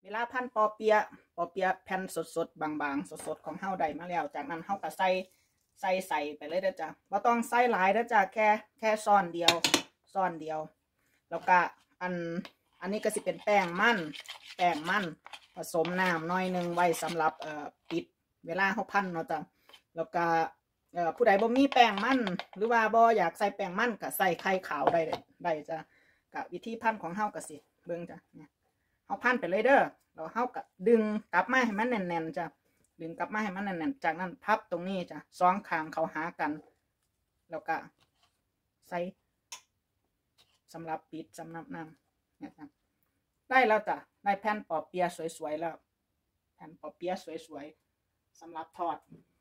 เวลาพันปอเปียแผ่นสดๆบางๆสดๆของเฮาได้มาแล้วจากนั้นเฮาก็ใส่ไปเลยเด้อจ้ะบ่ต้องใส่หลายเด้อจ้ะแค่ช้อนเดียวแล้วก็อันนี้ก็สิเป็นแป้งมันผสมน้ำหน่อยนึงไว้สำหรับปิดเวลาเฮาพันเนาะจ้ะแล้วก็ผู้ใดบ่มีแป้งมันหรือว่าบ่อยากใส่แป้งมันก็ใส่ไข่ขาวได้จ้ะก็วิธีพันของเฮาก็สิเบิ่งจ้ะเนี่ยเฮาพันไปเลยเด้อแล้วเฮาก็ดึงกลับมาให้มันแน่นๆจ้ะดึงกลับมาให้มันแน่นๆจากนั้นพับตรงนี้จ้ะสองข้างเข้าหากันแล้วก็ใส่สำหรับปิดสำหรับน้ำเนี่ยจ้ะได้แล้วจ้ะได้แผ่นปอเปี๊ยะสวยๆแล้วแผ่นปอเปี๊ยะสวยๆสำหรับทอด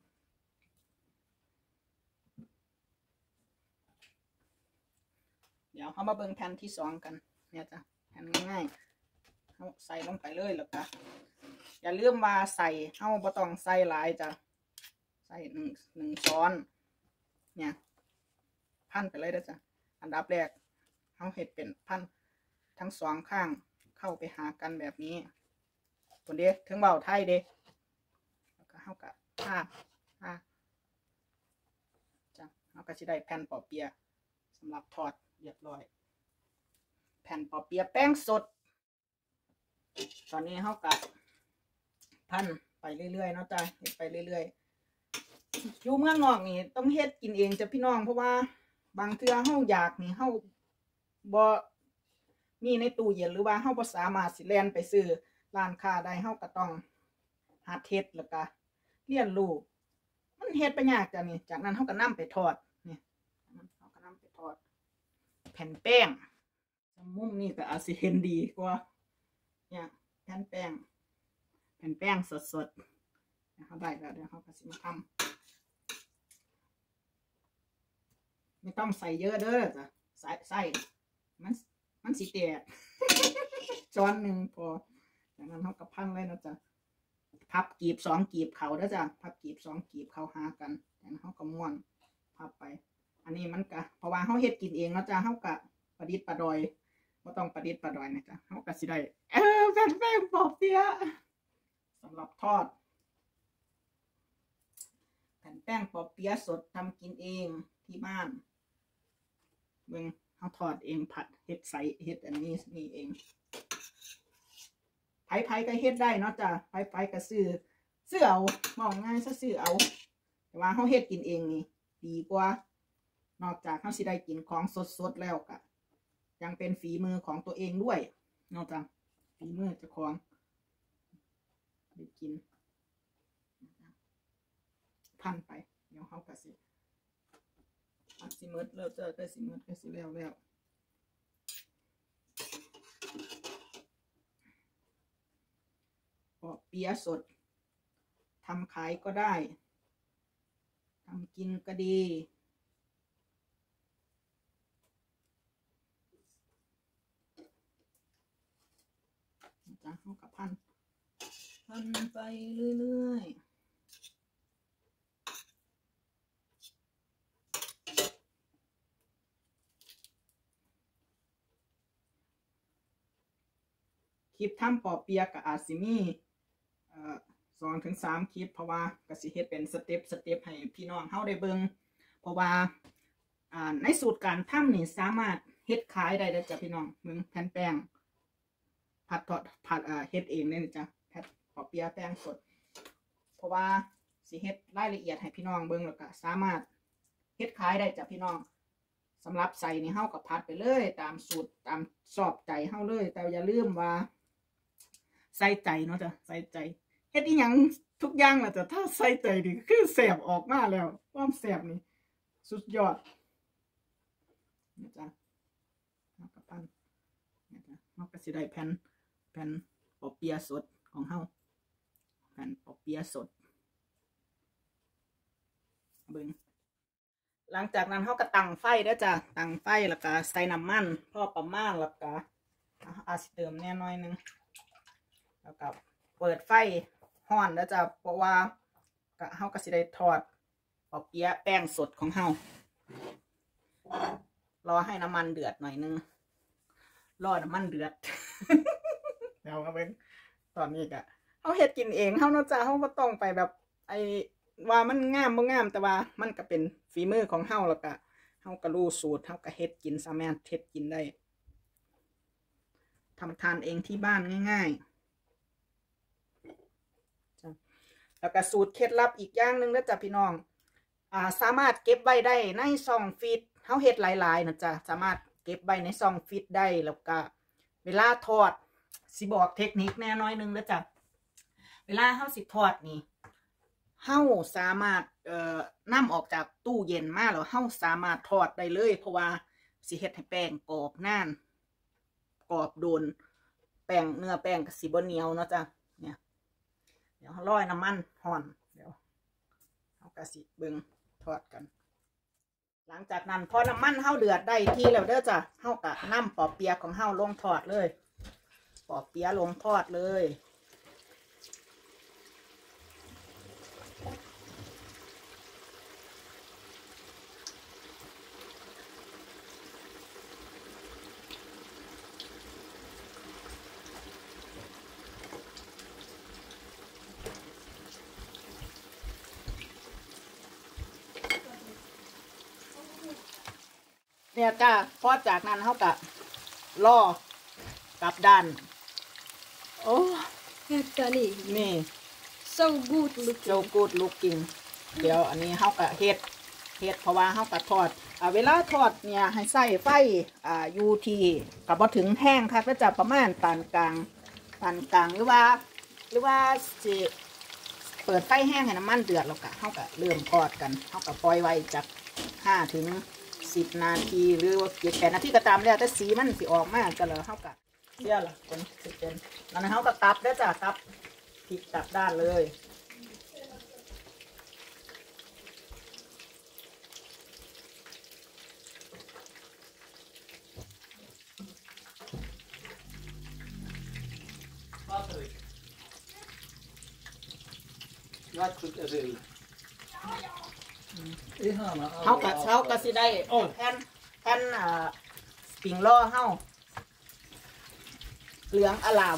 เดี๋ยวเขามาเบิ่งแผ่นที่2กันเนี่ยจ้ะแผ่นง่ายๆเขาใส่ลงไปเลยแล้วก็อย่าลืมว่าใส่เขาบ่ต้องใส่หลายจ้ะใส่หนึ่งช้อนเนี่ยพันไปเลยนะจ้ะอันดับแรกเขาเห็ดเป็นพันทั้งสองข้างเข้าไปหากันแบบนี้คนเดียวถึงเบาไทยเด้แล้วก็เขากับผ้าจ้ะเขาก็จะได้แผ่นปอเปี๊ยะสำหรับทอดเรียบร้อยแผ่นปอเปี๊ยะแป้งสดตอนนี้เขากับพันไปเรื่อยๆเนาะจ้ะเฮ็ดไปเรื่อยๆอยู่เมืองนอกนี่ต้องเฮ็ดกินเองจ้ะพี่น้องเพราะว่าบางเทื่อเฮาอยากนี่เฮาบ่มีในตู้เย็นหรือว่าเฮาบ่สามารถสิแล่นไปซื้อร้านค้าได้เฮาก็ต้องหัดเฮ็ดแล้วก็เรียนรู้มันเฮ็ดไปยากจ้ะนี่จากนั้นเฮาก็นำไปทอดนี่เฮาก็นำไปทอดแผ่นแป้งมุมนี้ก็อาจสิเห็นดีกว่าเนี่ยแผ่นแป้งสดๆนะครับได้แล้วเดี๋ยวเขาก็สิมาทำไม่ต้องใส่เยอะเด้อจ้ะใส่มันสิแตกช้อนหนึ่งพอจากนั้นเขาก็พันเลยนะจ๊ะพับกีบ2 กีบเขาแล้วจ้ะพับกีบ2 กีบเขาหากันจากนั้นเขาก็ม้วนพับไปอันนี้มันก็เพราะว่าเขาเฮ็ดกินเองนะจ๊ะเขาก็ประดิษฐ์ประดอยไม่ต้องประดิษฐ์ประดอยนะจ๊ะเขาก็สิได้แป้งปอเปี๊ยะสำหรับทอดแผ่นแป้งปอเปี๊ยะสดทำกินเองที่บ้านเบิ่งเขาทอดเองผัดเฮ็ดใส่เฮ็ดอันนี้นี่เองไผก็เฮ็ดได้เนาะจ้ะไผก็ซื้อเอามองง่ายซะซื้อเอาแต่ว่าเขาเฮ็ดกินเองนี่ดีกว่านอกจากเขาสิได้กินของสดแล้วก็ยังเป็นฝีมือของตัวเองด้วยนอกจากฝีมือเจ้าของได้กินพันไปเดี๋ยวเขาก็สิมืดแล้วจะได้สิมืดก็สิแล้วปอเปี๊ยะสดทำขายก็ได้ทำกินก็ดีจ้ะเขากับพันไปเรื่อยๆคลิปทำปอเปี๊ยะกับอาซิมี2 ถึง 3คลิปเพราะว่ากสิเฮ็ดเป็นสเต็ปให้พี่น้องเฮาได้เบิ่งเพราะว่าในสูตรการทำนี่สามารถเฮ็ดขายได้เด้อจ้ะพี่น้องเบิ่งแผ่นแป้งผัดเฮ็ดเองเลยนะจ๊ะแผ่นปอเปี๊ยะแป้งสดเพราะว่าสิเฮ็ดรายละเอียดให้พี่น้องเบิ่งแล้วก็สามารถเฮ็ดขายได้จ้ะพี่น้องสำหรับใส่นี่เฮาก็ผัดไปเลยตามสูตรตามชอบใจเฮาเลยแต่อย่าลืมว่าใส่ใจเนาะจ้ะใส่ใจเฮ็ดอีหยังทุกอย่างแหละจ้ะถ้าใส่ใจนี่คือแซ่บออกมาแล้วความแซ่บนี่สุดยอดนะจ๊ะเอากระปั้นนะจ๊ะเราก็สิได้แผ่นปอเปี๊ยะสดของเฮาแผ่นปอเปี๊ยะสดเบิ่งหลังจากนั้นเฮาก็ตั้งไฟเด้อจ้ะตั้งไฟแล้วก็ใส่น้ำมันพอประมาณแล้วก็อาจสิเติมแน่น้อยนึงแล้วก็เปิดไฟฮ้อนแล้วจ้ะเพราะว่าเฮาก็สิได้ทอดปอเปี๊ยะแป้งสดของเฮารอให้น้ำมันเดือดหน่อยนึงรอน้ำมันเดือด เดี๋ยวเอาไปตอนนี้ก็เฮาเฮ็ดกินเองเฮาเนาะจ้ะเฮาบ่ต้องไปแบบไอ้ว่ามันงามบ่งามแต่ว่ามันก็เป็นฝีมือของเฮาแล้วก็เฮาก็รู้สูตรเฮาก็เฮ็ดกินสามารถเฮ็ดกินได้ทำทานเองที่บ้านง่ายๆจ้ะแล้วก็สูตรเคล็ดลับอีกอย่างนึงนะจ๊ะพี่น้องสามารถเก็บไว้ได้ในซองฟีดเฮาเฮ็ดหลายๆนะจ๊ะสามารถเก็บไว้ในซองฟีดได้แล้วก็เวลาทอดสิบอกเทคนิคแน่น้อยนึงนะจ๊ะเวลาเฮาสิทอดนี่เฮาสามารถนำออกจากตู้เย็นมาแล้วเฮาสามารถทอดได้เลยเพราะว่าสิเฮ็ดให้แป้งกรอบนานกรอบโดนแป้งเนื้อแป้งก็สิบ่เหนียวเนาะจ๊ะเนี่ยเดี๋ยวร้อยน้ำมันห่อนเดี๋ยวเฮาก็สิเบิ่งทอดกันหลังจากนั้นพอน้ำมันเฮาเดือดได้ที่แล้วเด้อจ้ะเฮาก็นำปอเปี๊ยะของเฮาลงทอดเลยปอเปี๊ยะลงทอดเลยเนี่ยจ้าพอจากนั้นเขากะล่อกลับด้านโอ้นี่ so good looking โจกูดลูกกินเดี๋ยวอันนี้เขากะเฮ็ดเพราะว่าเขากะทอดเวลาทอดเนี่ยให้ใส่ไฟอยู่ที่กับพอถึงแห้งค่ะก็จะประมาณปานกลางหรือว่าสิเปิดไฟแห้งให้น้ำมันเดือดแล้วกะเขากะเริ่มทอดกันเขากะปล่อยไว้จาก5 ถึง 10 นาทีหรือว่า7-8 นาทีก็ตามแล้วแต่สีมันสิออกมาก็เลยเขากะเดี๋ยวล่ะคนสิเป็นแล้วนั้นเขาก็ตับได้จ้ะตับพลิกตับด้านเลยเขาก็สิได้แผ่นสปริงล้อเฮาเหลืองอลาม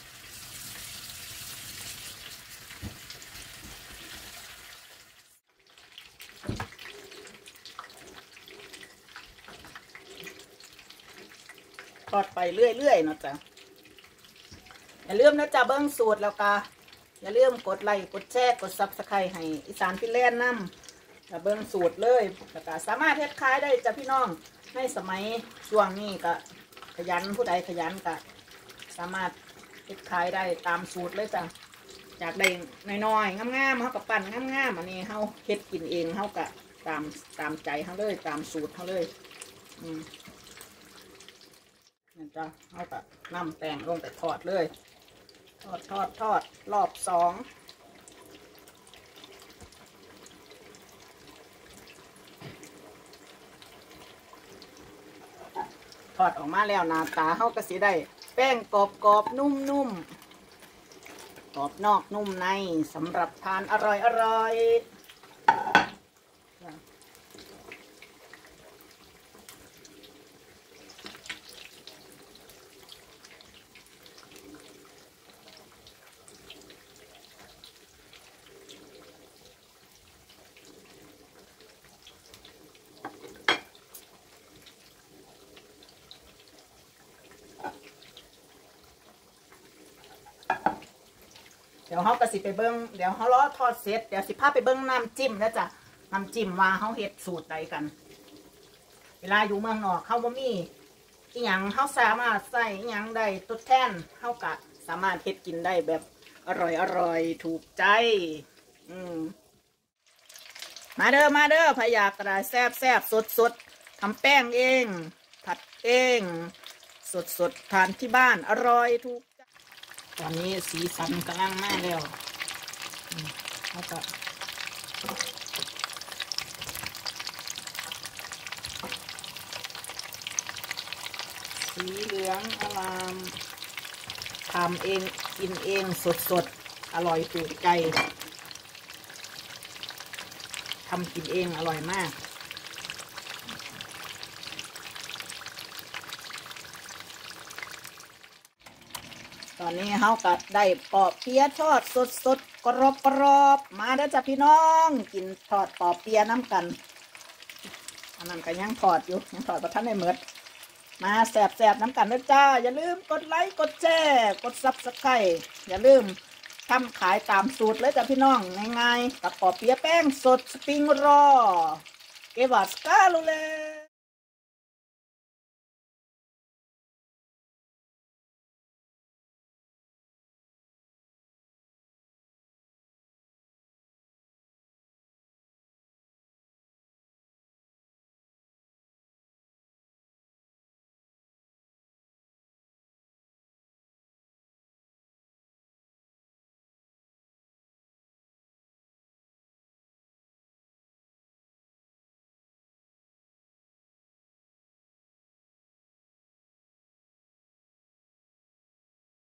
ทอดไปเรื่อยๆเนาะจ๊ะอย่าลืมนะจ๊ะเบิ้งสูตรแล้วก็อย่าลืมกดไลค์กดแชร์กดซับสไครต์ให้อีสานฟินแลนด์นำเบิ้งสูตรเลยแล้วก็สามารถเฮ็ดขายได้จ้ะพี่น้องในสมัยช่วงนี้ก็ขยันผู้ใดขยันก็สามารถเฮ็ดขายได้ตามสูตรเลยจ้ะจากได้น้อยๆงามๆเขาก็ปั่นงามๆอันนี้เขาเฮ็ดกินเองเขาก็ตามใจเขาเลยตามสูตรเขาเลยนี่จ้ะเขาก็นำแป้งลงไปทอดเลยทอดรอบ2ทอดออกมาแล้วหน้าตาเขาก็สิได้แป้งกรอบนุ่มกรอบนอกนุ่มในสำหรับทานอร่อยเดี๋ยวเขาก็สิไปเบิ้งเดี๋ยวเขาล้อทอดเสร็จเดี๋ยวสิพาไปเบิ้งน้ำจิ้มแล้วจ้ะน้ำจิ้มว่าเขาเฮ็ดสูตรใดกันเวลาอยู่เมืองนอกเขาบ่มีอีหยังเขาสามารถใส่อีหยังได้ทดแทนเขาก็สามารถเฮ็ดกินได้แบบอร่อยถูกใจมาเด้อพะยากระดาษแซ่บสดทำแป้งเองผัดเองสดทานที่บ้านอร่อยถูกตอนนี้สีสันกำลังมาแล้วแล้วก็สีเหลืองอลามทำเองกินเองสดอร่อยถูกใจทำกินเองอร่อยมากตอนนี้เฮาก็ได้ปอเปี๊ยะทอดสดๆกรอบๆมาเด้อจ้ะพี่น้องกินทอดปอเปี๊ยะน้ำกันอันนั้นก็ยังทอดอยู่ยังทอดบ่ทันได้หมดมาแซ่บๆน้ำกันเด้อจ้าอย่าลืมกดไลค์กดแชร์กด Subscribe อย่าลืมทำขายตามสูตรเลยจ้ะพี่น้องง่ายๆกับปอเปี๊ยะแป้งสดสปริงรอเกวัสกาลูเล